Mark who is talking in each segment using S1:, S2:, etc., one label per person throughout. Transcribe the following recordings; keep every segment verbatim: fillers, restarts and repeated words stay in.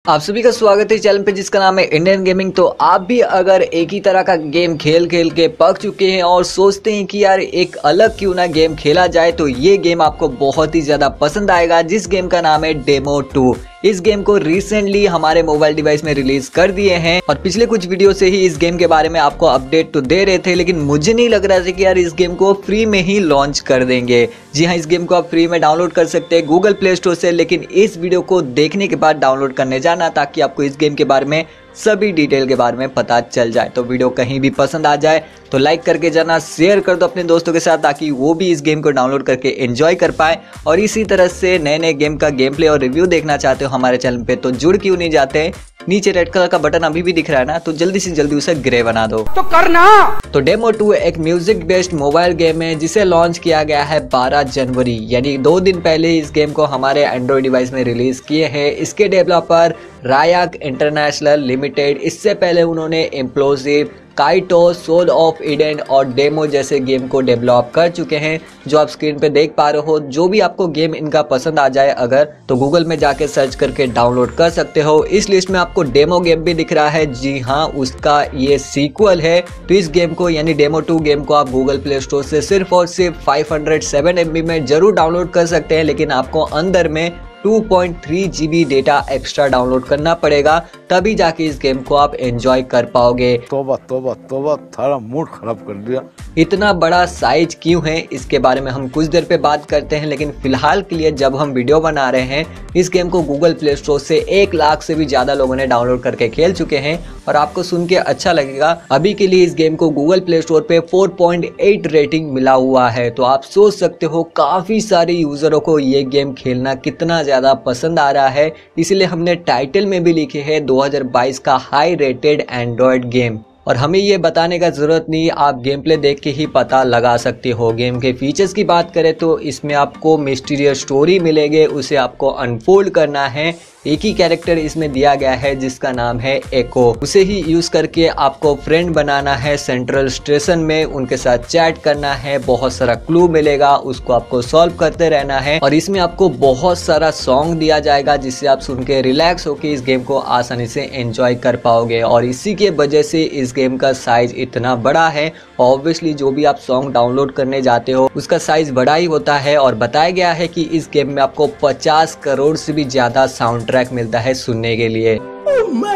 S1: आप सभी का स्वागत है चैनल पे जिसका नाम है इंडियन गेमिंग। तो आप भी अगर एक ही तरह का गेम खेल खेल के पक चुके हैं और सोचते हैं कि यार एक अलग क्यों ना गेम खेला जाए, तो ये गेम आपको बहुत ही ज्यादा पसंद आएगा, जिस गेम का नाम है डेमो टू। इस गेम को रिसेंटली हमारे मोबाइल डिवाइस में रिलीज कर दिए हैं और पिछले कुछ वीडियो से ही इस गेम के बारे में आपको अपडेट तो दे रहे थे, लेकिन मुझे नहीं लग रहा था कि यार इस गेम को फ्री में ही लॉन्च कर देंगे। जी हाँ, इस गेम को आप फ्री में डाउनलोड कर सकते हैं गूगल प्ले स्टोर से, लेकिन इस वीडियो को देखने के बाद डाउनलोड करने जाना ताकि आपको इस गेम के बारे में सभी डिटेल के बारे में पता चल जाए। तो वीडियो कहीं भी पसंद आ जाए तो लाइक करके जाना, शेयर कर दो अपने दोस्तों के साथ ताकि वो भी इस गेम को डाउनलोड करके एंजॉय कर पाए। और इसी तरह से नए नए गेम का गेम प्ले और रिव्यू देखना चाहते हो हमारे चैनल पे, तो जुड़ क्यों नहीं जाते। नीचे रेड कलर का बटन अभी भी दिख रहा है ना, तो जल्दी से जल्दी उसे ग्रे बना दो तो करना। तो डेमो टू एक म्यूजिक बेस्ड मोबाइल गेम है जिसे लॉन्च किया गया है बारह जनवरी, यानी दो दिन पहले इस गेम को हमारे एंड्रॉइड डिवाइस में रिलीज किए हैं। इसके डेवलपर रायाक इंटरनेशनल लिमिटेड, इससे पहले उन्होंने इम्प्लोसिव, काइटो, सोल ऑफ ईडन और डेमो जैसे गेम को डेवलप कर चुके हैं, जो आप स्क्रीन पे देख पा रहे हो। जो भी आपको गेम इनका पसंद आ जाए अगर, तो गूगल में जाके सर्च करके डाउनलोड कर सकते हो। इस लिस्ट में आपको डेमो गेम भी दिख रहा है, जी हाँ, उसका ये सीक्वल है। तो इस गेम को यानी डेमो टू गेम को आप गूगल प्ले स्टोर से सिर्फ और सिर्फ five hundred seven M B में जरूर डाउनलोड कर सकते हैं, लेकिन आपको अंदर में two point three G B data extra download करना पड़ेगा, तभी जाके इस गेम को आप एंजॉय कर पाओगे।
S2: तोबा तोबा तोबा, थारा मूड खराब कर दिया।
S1: इतना बड़ा साइज क्यों है इसके बारे में हम कुछ देर पे बात करते हैं, लेकिन फिलहाल के लिए जब हम वीडियो बना रहे हैं, इस गेम को गूगल प्ले स्टोर से एक लाख से भी ज्यादा लोगों ने डाउनलोड करके खेल चुके हैं। और आपको सुन के अच्छा लगेगा, अभी के लिए इस गेम को गूगल प्ले स्टोर पे फोर पॉइंट एट रेटिंग मिला हुआ है। तो आप सोच सकते हो काफी सारे यूजरों को ये गेम खेलना कितना ज्यादा पसंद आ रहा है, इसलिए हमने टाइटल में भी लिखे है दो हज़ार बाईस का हाई रेटेड एंड्रॉयड गेम। और हमें ये बताने का जरूरत नहीं, आप गेम प्ले देख के ही पता लगा सकते हो। गेम के फीचर्स की बात करें तो इसमें आपको मिस्टीरियस स्टोरी मिलेगी, उसे आपको अनफोल्ड करना है। एक ही कैरेक्टर इसमें दिया गया है जिसका नाम है एको, उसे ही यूज करके आपको फ्रेंड बनाना है सेंट्रल स्टेशन में, उनके साथ चैट करना है। बहुत सारा क्लू मिलेगा, उसको आपको सॉल्व करते रहना है। और इसमें आपको बहुत सारा सॉन्ग दिया जाएगा जिससे आप सुन के रिलैक्स होके इस गेम को आसानी से एंजॉय कर पाओगे। और इसी के वजह से इस गेम का साइज इतना बड़ा है। ऑब्वियसली जो भी आप सॉन्ग डाउनलोड करने जाते हो उसका साइज बड़ा ही होता है। और बताया गया है कि इस गेम में आपको पचास करोड़ से भी ज्यादा साउंड ट्रैक मिलता है सुनने के लिए। oh my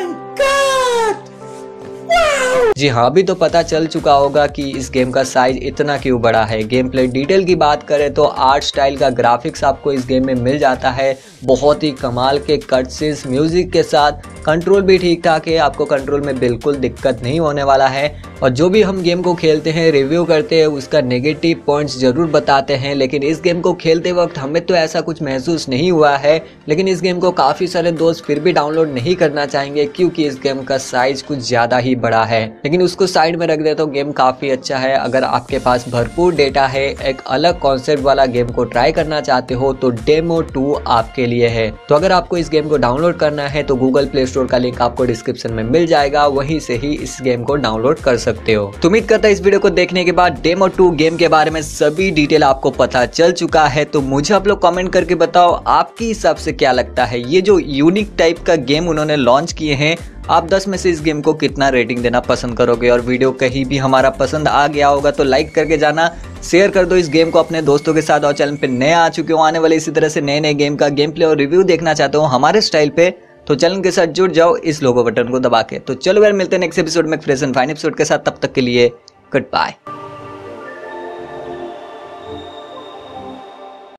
S1: God! wow! जी हाँ, अभी तो पता चल चुका होगा कि इस गेम का साइज इतना क्यों बड़ा है। गेम प्ले डिटेल की बात करें तो आर्ट स्टाइल का ग्राफिक्स आपको इस गेम में मिल जाता है, बहुत ही कमाल के कटसीन्स म्यूजिक के साथ। कंट्रोल भी ठीक ठाक है, आपको कंट्रोल में बिल्कुल दिक्कत नहीं होने वाला है। और जो भी हम गेम को खेलते हैं, रिव्यू करते हैं, उसका नेगेटिव पॉइंट्स जरूर बताते हैं, लेकिन इस गेम को खेलते वक्त हमें तो ऐसा कुछ महसूस नहीं हुआ है। लेकिन इस गेम को काफी सारे दोस्त फिर भी डाउनलोड नहीं करना चाहेंगे क्योंकि इस गेम का साइज कुछ ज्यादा ही बड़ा है। लेकिन उसको साइड में रख दे तो गेम काफी अच्छा है। अगर आपके पास भरपूर डेटा है, एक अलग कॉन्सेप्ट वाला गेम को ट्राई करना चाहते हो, तो डेमो टू आपके लिए है। तो अगर आपको इस गेम को डाउनलोड करना है तो गूगल प्ले स्टोर का लिंक आपको डिस्क्रिप्शन में मिल जाएगा, वहीं से ही इस गेम को डाउनलोड कर सकते हो। तो उम्मीद करता है इस वीडियो को देखने के बाद डेमो टू गेम के बारे में सभी डिटेल आपको पता चल चुका है। तो मुझे आप लोग कमेंट करके बताओ आपके हिसाब से क्या लगता है, ये जो यूनिक टाइप का गेम उन्होंने लॉन्च किए हैं, आप दस में से इस गेम को कितना रेटिंग देना पसंद करोगे। और वीडियो कहीं भी हमारा पसंद आ गया होगा तो लाइक करके जाना, शेयर कर दो इस गेम को अपने दोस्तों के साथ। और चैनल पे नए आ चुके हो, आने वाले इसी तरह से नए नए गेम का गेम प्ले और रिव्यू देखना चाहते हो हमारे स्टाइल पे, तो चैनल के साथ जुड़ जाओ इस लोगो बटन को दबा के। तो चलो यार, मिलते हैं नेक्स्ट एपिसोड में फ्रेश एंड फाइन एपिसोड के साथ, तब तक के लिए गुड बाय।